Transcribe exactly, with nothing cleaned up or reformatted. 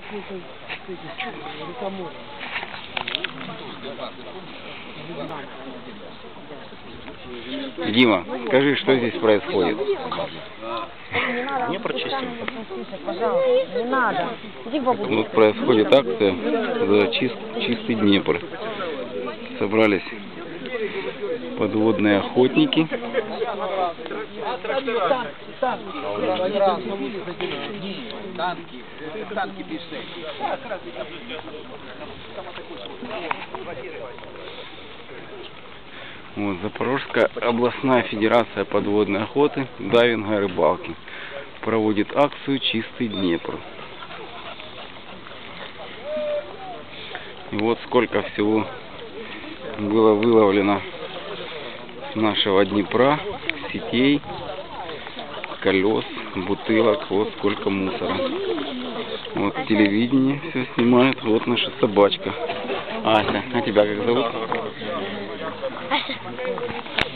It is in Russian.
Дима, скажи, что здесь происходит? Не прочистим. Не надо. Вот происходит акция за чист, чистый Днепр. Собрались подводные охотники. Танки, танки пішли. Вот, Запорожская областная федерация подводной охоты, дайвинга и рыбалки проводит акцию «Чистый Днепр». И вот сколько всего было выловлено с нашего Днепра, сетей, колес, бутылок, вот сколько мусора. Вот телевидение все снимает, вот наша собачка. Ася, а тебя как зовут? Ася.